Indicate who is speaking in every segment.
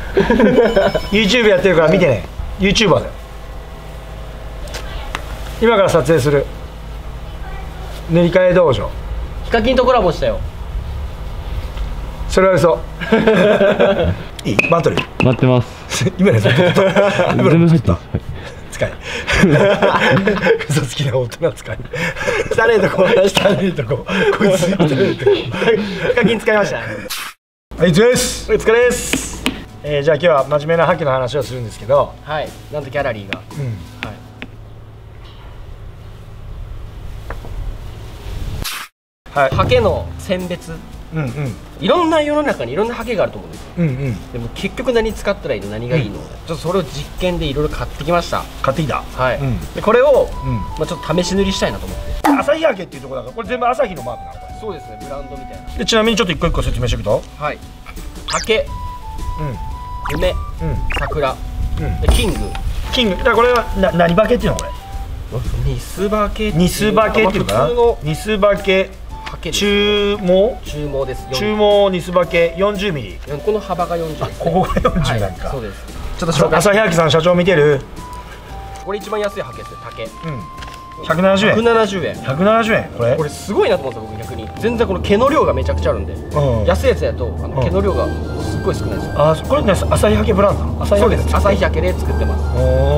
Speaker 1: YouTube やってるから見てね。 YouTuber だよ。今から撮影する塗り替え道場。
Speaker 2: ヒカキンとコラボしたよ。
Speaker 1: それは嘘。いいバントリー
Speaker 3: 待ってます。
Speaker 1: 今のやつ全部入った。使い嘘つきな大人使い。汚ねえとこ汚ねえとここいつ汚ねえとこ。ヒカキン使いました。はい、お疲れです。お疲れです。じゃあ今日は真面目なハケの話をするんですけど、
Speaker 2: はい、なんとギャラリーが、
Speaker 1: はい、
Speaker 2: ハケの選別、いろんな世の中にいろんなハケがあると思うんですよ。でも結局何使ったらいいの、何がいいの、ちょっとそれを実験でいろいろ買ってきました。
Speaker 1: 買ってきた。
Speaker 2: はい。でこれをまあちょっと試し塗りしたいなと思って。
Speaker 1: 朝日ハケっていうところだから、これ全部朝日のマークなのこれ。
Speaker 2: そうですね、ブランドみたいな。
Speaker 1: でちなみにちょっと一個一個説明していくと、
Speaker 2: はい。ハケ、梅、桜、でキング。
Speaker 1: キングだからこれは何ハケっていうのこれ。
Speaker 2: ニスバケ。
Speaker 1: ニスバケっていうのかな。ニスバケ。中毛。中
Speaker 2: 毛です。
Speaker 1: 中毛ニスバケ40ミリ。
Speaker 2: この幅が40です。
Speaker 1: ここが40なんか。
Speaker 2: そうです。
Speaker 1: ちょっと朝日ハケさん社長見てる。
Speaker 2: これ一番安いハケですよ、竹。
Speaker 1: 170円。
Speaker 2: 170円。
Speaker 1: 170円。これ
Speaker 2: すごいなと思うんですよ、僕逆に。全然この毛の量がめちゃくちゃあるんで。安いやつだと毛の量がすっごい少ないですよ。
Speaker 1: あ、これね朝日ハケブランドなの。
Speaker 2: そうです。朝日ハケで作ってます。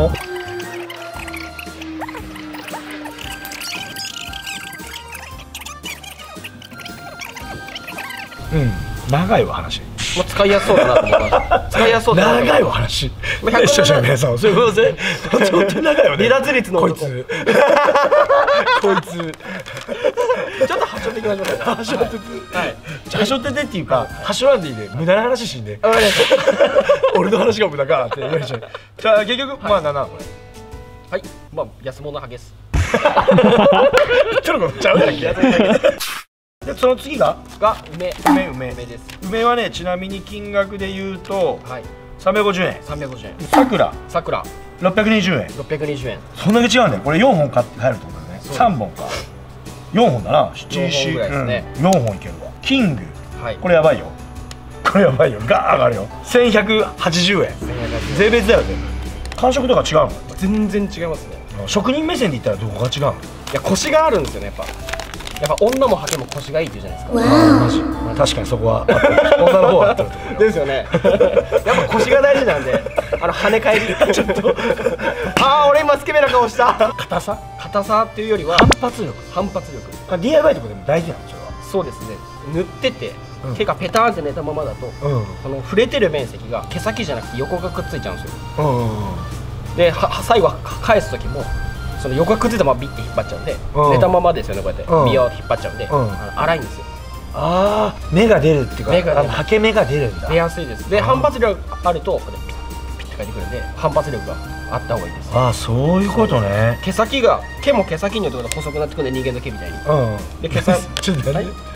Speaker 1: 長いわ話。
Speaker 2: 使いやすそうだなと思いました。使いやすそうだな。
Speaker 1: 長いわ話。視聴者の皆さん、すいません。本当に長いわね。離脱率のこいつ。こいつ。
Speaker 2: ちょっとはしょっていきましょうか。
Speaker 1: はしょってて。はい。はしょっててっていうか、はしょらんでいいで、無駄な話しんで。俺の話が無駄かって言われちゃう。じゃあ結局まあ7これ。
Speaker 2: はい。まあ安物ハゲです。
Speaker 1: ちょっとちゃうやんけ。その次が
Speaker 2: 梅です。
Speaker 1: 梅はね、ちなみに金額で言うと350円。
Speaker 2: 350円。
Speaker 1: 桜620円。
Speaker 2: 620円。
Speaker 1: そんだけ違うんだよ。これ4本買って帰るってことだね。3本か4本だな。
Speaker 2: 4本ぐらいですね。
Speaker 1: 4本いけるわ。キング
Speaker 2: はい。
Speaker 1: これやばいよ。これやばいよ。ガー上がるよ。1180円。税別だよ全部。感触とか違うの？
Speaker 2: 全然違いますね。
Speaker 1: 職人目線で言ったらどこが違うの？
Speaker 2: いや、腰があるんですよね、やっぱ女もハケも腰がいいって言うじゃないですか。
Speaker 1: 確かにそこは女の方は合ってると思う。
Speaker 2: ですよね。やっぱ腰が大事なんで、跳ね返りちょっと俺今スケベな顔した。硬さっていうよりは反発力。DIY とかでも大事なのそれは。そうですね。塗ってて毛がペターンって寝たままだと、この触れてる面積が毛先じゃなくて横がくっついちゃうんですよ。で最後返す時もその横がくっついたままビッて引っ張っちゃうんで、寝たままですよね、こうやってビヨー引っ張っちゃうんで粗いんですよ。
Speaker 1: ああ、芽が出るっていうか、ハケ芽が出るんだ。
Speaker 2: 出やすいです。で反発力あるとこれピッて返ってくるんで、反発力があった方がいいです。
Speaker 1: ああ、そういうことね。
Speaker 2: 毛も毛先によって細くなってくるんで、人間の毛みたいに。で毛先
Speaker 1: ちょっと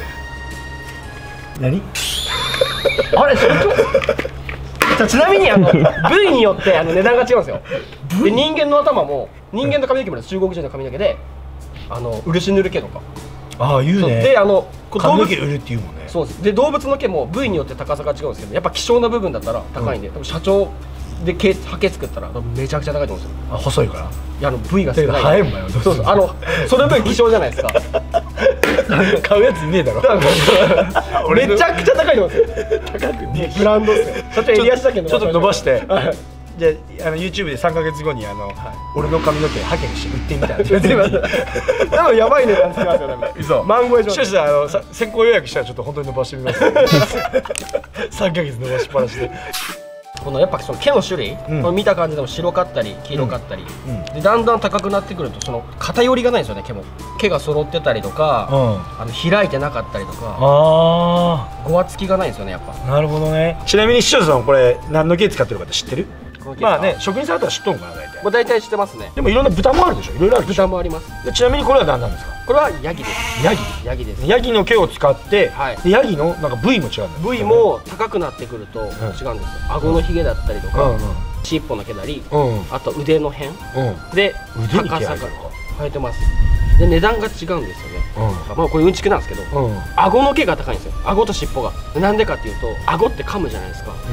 Speaker 1: 何
Speaker 2: あれちなみに部位によって値段が違うんですよ。で人間の頭も人間の髪の毛も中国人の髪の毛で漆塗る毛とか。
Speaker 1: ああ、言うね。
Speaker 2: で
Speaker 1: 髪の毛売るっていうもんね。
Speaker 2: そうです。で動物の毛も部位によって高さが違うんですけど、やっぱ希少な部分だったら高いんで、社長でハケ作ったらめちゃくちゃ高いと思うんですよ。
Speaker 1: 細いから。
Speaker 2: いや部位が少ない。
Speaker 1: 生えんわよ。
Speaker 2: そうその分希少じゃないですか。
Speaker 1: 買うやついねえだろ。
Speaker 2: めちゃくちゃ高いと思うんですよ。高くね、ブランドっすよ。社長襟足だけ
Speaker 1: ちょっと伸ばして。じゃあYouTube で3ヶ月後に俺の髪の毛ハケにして売ってみたいな。
Speaker 2: 多分やばい値段つきますよね。
Speaker 1: 嘘。
Speaker 2: 万超えします。
Speaker 1: しかし先行予約したらちょっと本当に伸ばしてみます。3ヶ月伸ばしっぱなしで。
Speaker 2: このやっぱその毛の種類、これ見た感じでも白かったり黄色かったり、でだんだん高くなってくるとその偏りがないんですよね。毛が揃ってたりとか、開いてなかったりとか、ごわつきがないんですよね、やっぱ。
Speaker 1: なるほどね。ちなみに視聴者さんこれ何の毛使ってるかって知ってる？まあね、職人さんだったら知っとんかな、大体。
Speaker 2: 大体知ってますね。
Speaker 1: でもいろんな豚もあるでしょ。いろいろあるでしょ。
Speaker 2: 豚もあります。
Speaker 1: ちなみにこれは何なんですか？
Speaker 2: これはヤギです。ヤギです。
Speaker 1: ヤギの毛を使って、ヤギのなんか部位も違うんだ。
Speaker 2: 部位も高くなってくると違うんですよ。顎のひげだったりとか、尻尾の毛なり、あと腕の辺で高さが生えてます。で値段が違うんですよね。まあこれうんちくなんですけど、顎の毛が高いんですよ。顎と尻尾が。なんでかっていうと、顎って噛むじゃないですか。で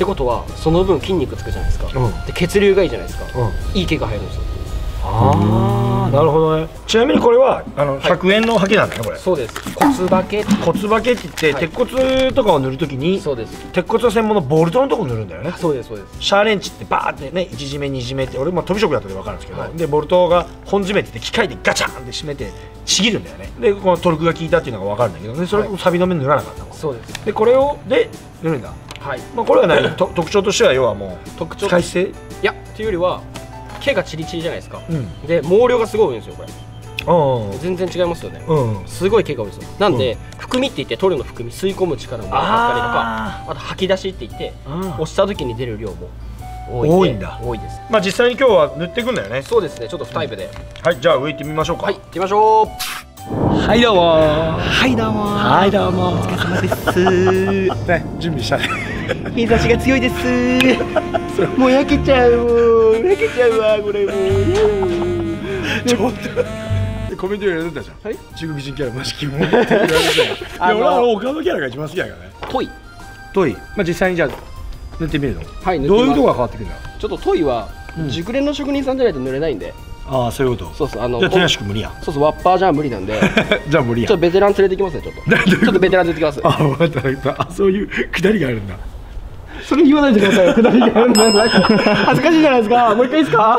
Speaker 2: ってことはその分筋肉つくじゃないですか。で血流がいいじゃないですか。いい毛が生えるんですよ。
Speaker 1: ああ、なるほどね。ちなみにこれは100円のハケなんだねこれ。
Speaker 2: そうです。骨ハケ。
Speaker 1: 骨ハケって言って鉄骨とかを塗るときに、
Speaker 2: そうです。
Speaker 1: 鉄骨の専門のボルトのとこ塗るんだよね。
Speaker 2: そうですそうです。
Speaker 1: シャーレンチってバーってね、1締め2締めって、俺飛び職だったんで分かるんですけど、でボルトが本締めって言って機械でガチャンって締めてちぎるんだよね。でこのトルクが効いたっていうのが分かるんだけど、でそれをサビ止め塗らなかったの。
Speaker 2: そうです。
Speaker 1: でこれをで塗るんだ。はい。まあこれは何特徴としては要はもう
Speaker 2: 特徴
Speaker 1: 使い捨て。
Speaker 2: いやっていうよりは毛がチリチリじゃないですか。で毛量がすごい多いんですよこれ。全然違いますよね。すごい毛が多いですよ。なんで含みって言って取るの含み吸い込む力も多かったりとか、あと吐き出しって言って押した時に出る量も多いんだ。多いです。
Speaker 1: まあ実際に今日は塗っていくんだよね。
Speaker 2: そうですね。ちょっと2タイプで。
Speaker 1: はい、じゃあ上行ってみましょうか。
Speaker 2: はい、行ってみましょう。
Speaker 3: はいどうも
Speaker 2: はいどうも
Speaker 3: はいどうも
Speaker 2: お疲れ様です。
Speaker 1: ね、準備したね。
Speaker 2: 日差しが強いです。もう焼けちゃう。焼けちゃうわこれもう。
Speaker 1: ちょっと。コメント入れてたじゃん。はい。中国人キャラマジキモって言われてたよ。俺は他のキャラが一番好きだからね。
Speaker 2: トイ。
Speaker 1: トイ。まあ実際にじゃあ塗ってみるの。
Speaker 2: はい。
Speaker 1: どういうとこが変わってくるんだ。
Speaker 2: ちょっとトイは熟練の職人さんじゃないと塗れないんで。
Speaker 1: ああ、そういうこと。
Speaker 2: そうそう。
Speaker 1: じゃあ手足く無理や。
Speaker 2: そうそうワッパーじゃ無理なんで。
Speaker 1: じゃあ無理や。
Speaker 2: ちょっとベテラン連れてきますねちょっと。ちょっとベテラン連れてきます。
Speaker 1: あ、分かった分かった。あ、そういうくだりがあるんだ。
Speaker 2: それ言わないでくださいよ。くだりがあるんだ。恥ずかしいじゃないですか。もう一回いいですか。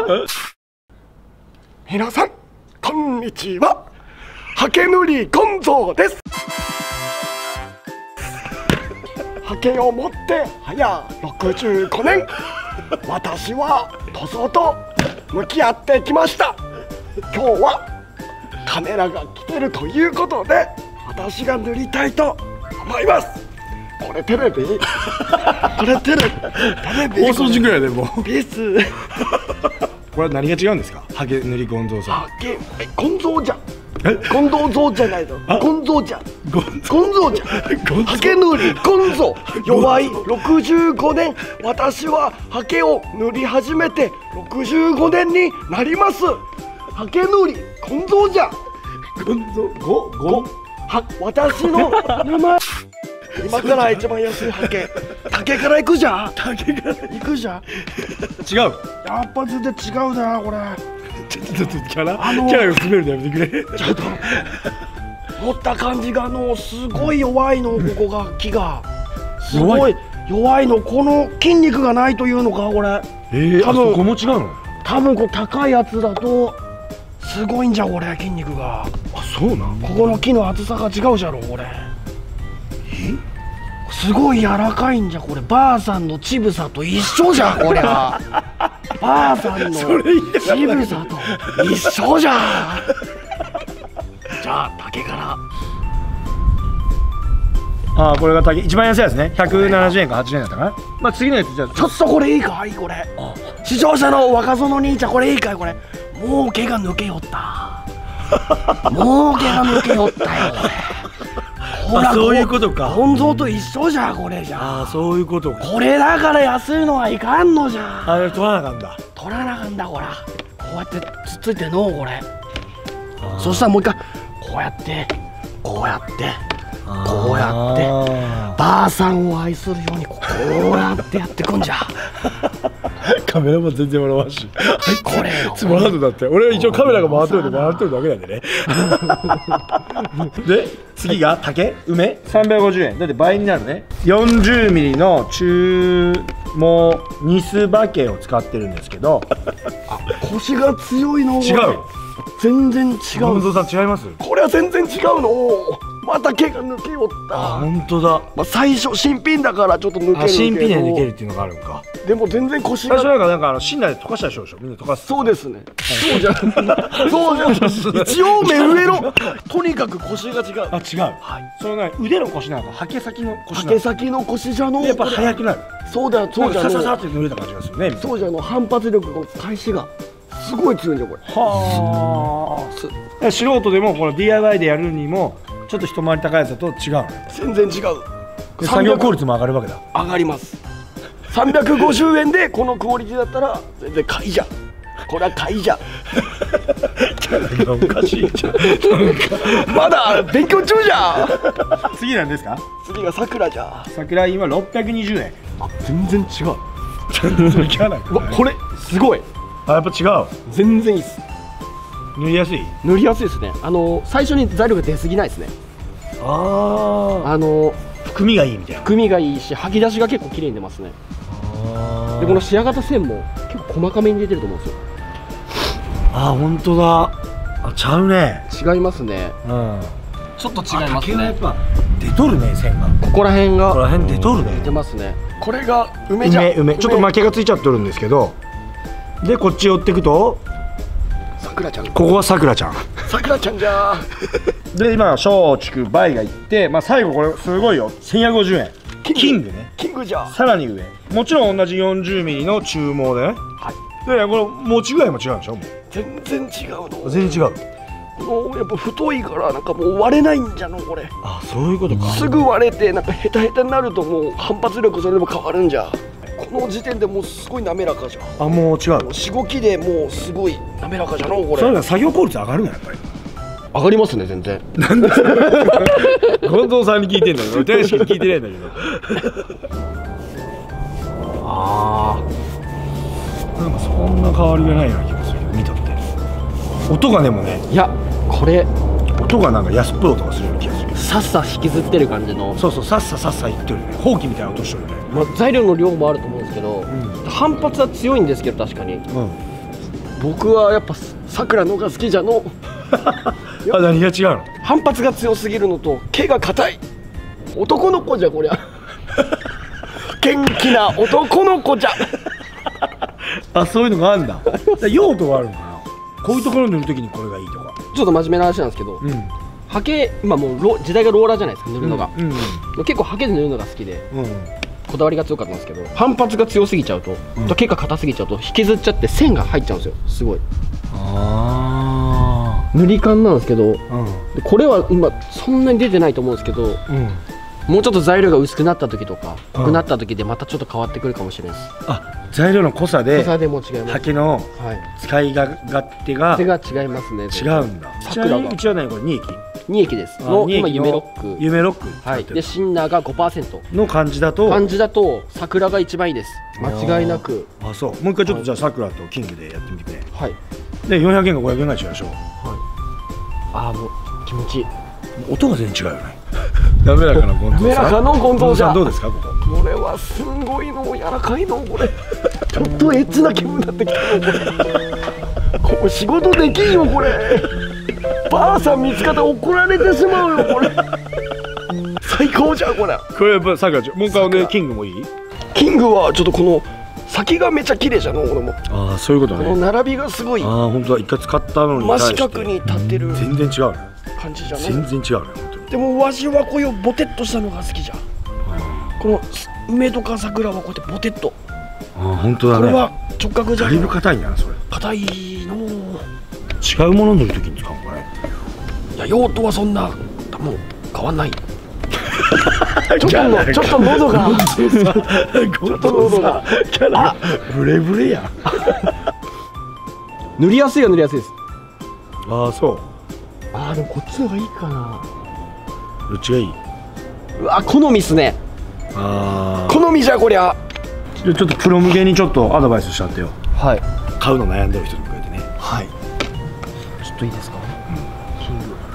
Speaker 4: 皆さんこんにちは。ハケ塗りゴンゾーです。ハケを持って早65年、私は塗装と向き合ってきました。今日はカメラが来てるということで私が塗りたいと思います。これテレビこれテレビ
Speaker 1: 放送事故やでもう。
Speaker 4: ピース
Speaker 1: これは何が違うんですか。ハケ塗りゴンゾーさん。
Speaker 4: ハケゴンゾーじゃん。ゴンゾーゾーじゃないの。ゴンゾーじゃん。ゴンゾーじゃん。ハケ塗りゴンゾー。弱い65年。私はハケを塗り始めて65年になります。ハケ塗りゴンゾーじゃん。
Speaker 1: ゴンゾーゴン。
Speaker 4: 私の名前。今から一番安いハケ。竹から行くじゃん。竹から行くじゃん。
Speaker 1: 違う。
Speaker 4: やっぱ全然違うなこれ。
Speaker 1: ちょっとキャラが詰めるのやめてくれ。
Speaker 4: ちょっと持った感じがすごい弱いの。ここが木がすごい弱いの。この筋肉がないというのかこれ。
Speaker 1: 多分そこも違うの。
Speaker 4: 多分こう高いやつだとすごいんじゃこれ筋肉が。
Speaker 1: あ、そうなん。
Speaker 4: ここの木の厚さが違うじゃろこれ。すごい柔らかいんじゃこれ。ばあさんのちぶさと一緒じゃこりゃ。ばあさんのちぶさと一緒じゃ。じゃあ竹から。
Speaker 1: ああ、これが竹一番安いやつね。170円か80円だったかな。まあ次のやつじゃあ
Speaker 4: ちょっとこれいいかいこれ。視聴者の若園兄ちゃんこれいいかいこれ。もう毛が抜けよった。もう毛が抜けよったよこれ。ほら
Speaker 1: そういうことか。
Speaker 4: ゴンゾーと一緒じゃこれじゃ。
Speaker 1: ああ、そういうことか。
Speaker 4: これだから安いのはいかんのじゃ。
Speaker 1: あれ取らなあかんだ。
Speaker 4: 取らなあかんだこら。こうやってつっついてのこれ。そしたらもう一回こうやってこうやってこうやってばあさんを愛するようにこうやってやってくんじゃ。
Speaker 1: カメラも全然笑わんし。
Speaker 4: これ
Speaker 1: つまらんのだって。俺は一応カメラが回ってるんで回ってるだけなんでね。で次が竹梅350円だって倍になるね。40ミリの中もニスバケを使ってるんですけど。
Speaker 4: 腰が強いの。
Speaker 1: 違う。
Speaker 4: 全然違う。
Speaker 1: ゴンゾーさん違います。
Speaker 4: これは全然違うの。また毛が抜けよった。
Speaker 1: 本当だ。
Speaker 4: まあ最初新品だからちょっと抜けるけど。
Speaker 1: 新品で抜けるっていうのがあるんか。
Speaker 4: でも全然腰が。
Speaker 1: 最初なんか芯内で溶かしたでしょ。みんな溶かす。
Speaker 4: そうですね。そうじゃん。そうじゃん。一応目上の。とにかく腰が違う。
Speaker 1: あ、違う。はい。それが腕の腰なのか、ハケ先の腰なのか。
Speaker 4: ハケ先の腰じゃの。
Speaker 1: やっぱ速くなる。
Speaker 4: そうだ、そうじゃの。
Speaker 1: さささって濡れた感じがするね。
Speaker 4: そうじゃの。反発力の返しがすごい強いんじゃこれ。
Speaker 1: はあ。素人でもこの DIY でやるにもちょっと一回り高いやつだと違うの。
Speaker 4: 全然違う。
Speaker 1: 作業効率も上がるわけだ。
Speaker 4: 上がります。350円でこのクオリティだったら全然買いじゃん。これは買いじゃん。
Speaker 1: キャおかしいじゃん。
Speaker 4: まだ勉強中じゃ。
Speaker 1: 次なんですか？
Speaker 4: 次が桜じゃ。
Speaker 1: 桜今620円。
Speaker 4: 全然違う。
Speaker 1: 全然違わない。
Speaker 4: うわこれすごい。
Speaker 1: あ、やっぱ違う。
Speaker 4: 全然いいっす。
Speaker 1: 塗りやすい。
Speaker 4: 塗りやすいですね。最初に材料が出過ぎないですね。
Speaker 1: ああ。含みがいいみたいな。
Speaker 4: 含みがいいし、吐き出しが結構綺麗に出ますね。でこの仕上がった線も結構細かめに出てると思うんですよ。
Speaker 1: あ、本当だ。あ、ちゃうね。
Speaker 4: 違いますね。
Speaker 1: うん。
Speaker 4: ちょっと違いますね。
Speaker 1: 竹がやっぱ出とるね、線が。
Speaker 4: ここら辺が
Speaker 1: ここら辺出とるね。
Speaker 4: 出ますね。これが梅じゃん。
Speaker 1: 梅。ちょっと負けがついちゃっとるんですけど。でこっち寄っていくと
Speaker 4: 桜ちゃん。
Speaker 1: ここは桜ちゃん。
Speaker 4: 桜ちゃんじゃ
Speaker 1: ー。で今松竹梅がいって、まあ最後これすごいよ。1150円。キングね。
Speaker 4: キングじゃ。
Speaker 1: さらに上。もちろん同じ40ミリの注文でね。
Speaker 4: はい。
Speaker 1: でこの持ち具合も違うんでしょ。もう
Speaker 4: 全然違うの。
Speaker 1: 全然違う。
Speaker 4: やっぱ太いからなんかもう割れないんじゃのこれ。
Speaker 1: あ、そういうことか。
Speaker 4: すぐ割れてなんかヘタヘタになるともう反発力それでも変わるんじゃ。この時点でもうすごい滑らかじゃん。
Speaker 1: あ、もう違う。
Speaker 4: しごきでもうすごい滑らかじゃのこれ。
Speaker 1: それが作業効率上がるのやっぱり。
Speaker 4: 上がりますね全然。
Speaker 1: なんで近藤さんに聞いてんだけど、大志に聞いてないんだけど。ああ、なんかそんな変わりがないような気がするけど、見とって。音がでもね、
Speaker 4: いやこれ
Speaker 1: 音がなんか安っぽい音がするような気がするけど。
Speaker 4: さっさ引きずってる感じの。
Speaker 1: そうそう、さっささっさ言ってるね。ほうきみたいな音してるね。
Speaker 4: まあ、材料の量もあると思うんですけど、反発は強いんですけど確かに。僕はやっぱさくらのが好きじゃの。
Speaker 1: あ、何が違うの？
Speaker 4: 反発が強すぎるのと毛が硬い。男の子じゃこりゃ。元気な男の子じゃ。
Speaker 1: あ、そういうのがあるんだ。用途があるのかな。こういうところに塗るときにこれがいいとか。
Speaker 4: ちょっと真面目な話なんですけど、ハケ今もう時代がローラーじゃないですか塗るのが。結構ハケで塗るのが好きで。こだわりが強かったんですけど、反発が強すぎちゃうと、毛が硬すぎちゃうと引きずっちゃって線が入っちゃうんですよ。すごい。塗り感なんですけど、これは今そんなに出てないと思うんですけど、もうちょっと材料が薄くなった時とか濃くなった時でまたちょっと変わってくるかもしれないです。
Speaker 1: あ、材料の濃さで
Speaker 4: も違います。
Speaker 1: ハケの使い勝手が
Speaker 4: 違いますね。
Speaker 1: 違うんだ。
Speaker 4: 桜が
Speaker 1: うちはね、これ2液。
Speaker 4: 2液です。の今夢ロック。
Speaker 1: 夢ロック。
Speaker 4: はい。でシンナーが 5%
Speaker 1: の感じだと
Speaker 4: 桜が一番いいです。間違いなく。
Speaker 1: あ、そう。もう一回ちょっとじゃあ桜とキングでやってみてくれ。
Speaker 4: はい。
Speaker 1: で400円か500円が違うでしょ。はい。
Speaker 4: ああ、もう気持ちいい。
Speaker 1: 音が全然違うよね。滑らかな近藤さん。
Speaker 4: 滑らかの近藤さん
Speaker 1: どうですかここ。
Speaker 4: これはすんごいの柔らかいのこれ。ちょっとエッチな気分になってきたのこれ。ここ仕事できんよこれ。ばあさん見つかって怒られてしまうよこれ。最高じゃんこれ。
Speaker 1: これやっぱ桜ちゃん。もう一回ね、キングもいい？
Speaker 4: キングはちょっとこの先がめちゃ綺麗じゃん俺も。
Speaker 1: ああ、そういうことね。
Speaker 4: この並びがすごい。
Speaker 1: ああ、本当だ。一回使ったのに
Speaker 4: 真四角に立ってる
Speaker 1: 全然違うね。
Speaker 4: 感じじゃん。
Speaker 1: 全然違うね本当に。
Speaker 4: でもわしはこういうボテッとしたのが好きじゃん。この梅とか桜はこうやってボテッと。
Speaker 1: ああ、本当だね。
Speaker 4: これは直角じゃん。
Speaker 1: だいぶ硬いんだなそれ。
Speaker 4: 硬いの。
Speaker 1: 違うもの塗るときに使うのこれ。
Speaker 4: いや用途はそんなもう変わんない。ちょっと喉がちょっと喉が
Speaker 1: キャラブレブレや。
Speaker 4: 塗りやすいは塗りやすいです。
Speaker 1: ああ、そう。
Speaker 4: ああ、でもこっちの方がいいかな。
Speaker 1: どっちがいい？
Speaker 4: うわ、好みっすね。
Speaker 1: ああ、
Speaker 4: 好みじゃこりゃ。
Speaker 1: ちょっとプロ向けにちょっとアドバイスしちゃってよ。
Speaker 4: はい。
Speaker 1: 買うの悩んでる人に向けてね。
Speaker 4: はい。ちょっといいですか？キング。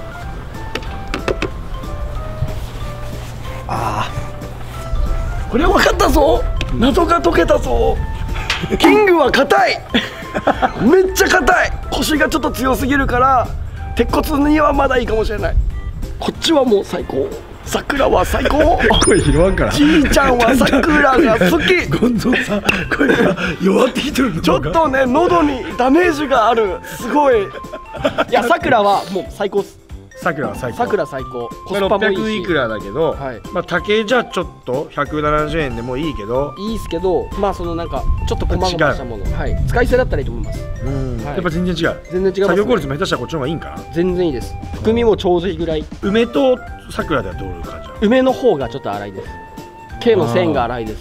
Speaker 4: ああ。これは分かったぞ。謎が解けたぞ。キングは硬い。めっちゃ硬い。腰がちょっと強すぎるから鉄骨にはまだいいかもしれない。こっちはもう最高。桜は最高。
Speaker 1: 声拾わんから。
Speaker 4: じいちゃんは桜が好き。
Speaker 1: ゴンゾーさん、声が弱ってきてるの。
Speaker 4: ちょっとね、喉にダメージがある。すごい。いや、桜はもう最高っす。
Speaker 1: 桜は最高。
Speaker 4: 桜最高。コスパもいいし。
Speaker 1: 600いくらだけど、
Speaker 4: はい、
Speaker 1: まあ竹じゃちょっと170円でもいいけど。
Speaker 4: いいっすけど、まあそのなんかちょっと細々したもの、はい、使い捨てだったらいいと思います。
Speaker 1: やっぱ全然違う。
Speaker 4: 全然違います、ね。
Speaker 1: 作業効率も下手したらこっちの方がいいんかな。
Speaker 4: 全然いいです。含みもちょうどいいぐらい。
Speaker 1: 梅と桜ではどういう感じなの？
Speaker 4: 梅の方がちょっと粗いです。毛の線が粗いです。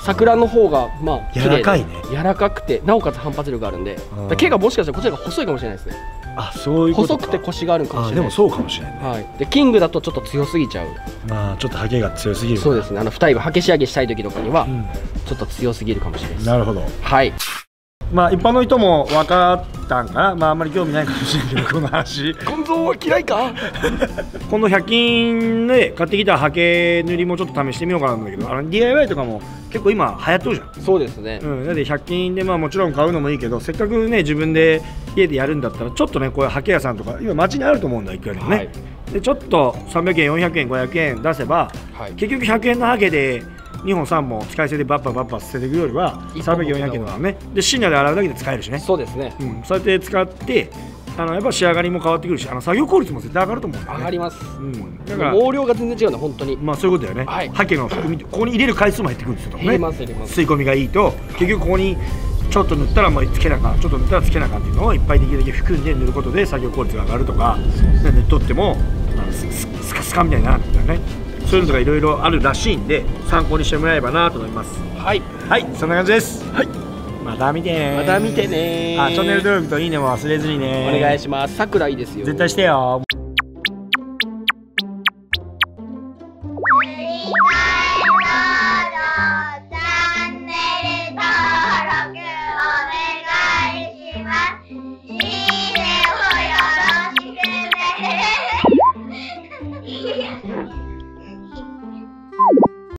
Speaker 2: 桜の方がまあ
Speaker 1: 柔らかいね。
Speaker 2: 柔らかくてなおかつ反発力があるんで、毛がもしかしたらこっちが細いかもしれないですね。
Speaker 1: あ、そういうことか。
Speaker 2: 細くてコシがあるかもしれない。
Speaker 1: でもそうかもしれないね。
Speaker 2: はい。でキングだとちょっと強すぎちゃう。
Speaker 1: まあちょっとハケが強すぎる。
Speaker 2: そうですね。二重ハケ仕上げしたい時とかにはちょっと強すぎるかもしれないです。
Speaker 1: なるほど。
Speaker 2: はい。
Speaker 1: まあ一般の人も分かったんかな。まああんまり興味ないかもしれないけどこの話。
Speaker 4: ゴンゾーは嫌いか。
Speaker 1: 今度100均で買ってきたハケ塗りもちょっと試してみようかなんだけど、DIY とかも結構今流行っとるじゃん。
Speaker 2: そうですね。
Speaker 1: だって100均でまあもちろん買うのもいいけど、せっかくね自分で家でやるんだったらちょっとねこういうハケ屋さんとか今街にあると思うんだ、いくらでもね。はい、でちょっと300円400円500円出せば、はい、結局100円のハケで2本3本使い捨てでバッパ捨てていくよりは300、400円とかね、でシンナーで洗うだけで使えるしね。
Speaker 2: そうですね。
Speaker 1: そうやって使ってやっぱ仕上がりも変わってくるし、作業効率も絶対上がると思うんだよね。
Speaker 2: 上がります。
Speaker 1: だから
Speaker 2: 毛量が全然違うんだ本当に。まあ
Speaker 1: そういうことだよね。ハケの含み、ここに入れる回数も入ってくるんですよね。
Speaker 2: 入れます入れます。
Speaker 1: 吸い込みがいいと結局ここにちょっと塗ったらもうつけなあかん、ちょっと塗ったらつけなあかんっていうのをいっぱいできるだけ含んで塗ることで作業効率が上がるとか、塗っとってもスカスカみたいになるんだよね。そういうのとかいろいろあるらしいんで参考にしてもらえればなと思います。
Speaker 2: はい
Speaker 1: はい、そんな感じです。はい、また見てね。
Speaker 2: また見てね。
Speaker 1: チャンネル登録といいねも忘れずにね。
Speaker 2: お願いします。桜いいですよ。
Speaker 1: 絶対してよ。